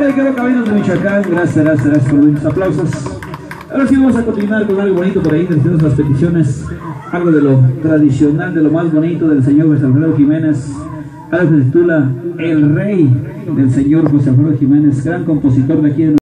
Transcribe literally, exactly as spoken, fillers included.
Ahora quedó Caminos de Michoacán. Gracias, gracias, gracias por los aplausos. Ahora sí vamos a continuar con algo bonito por ahí. Tenemos las peticiones, algo de lo tradicional, de lo más bonito del señor José Alfredo Jiménez. Algo que se titula El Rey, del señor José Alfredo Jiménez, gran compositor de aquí de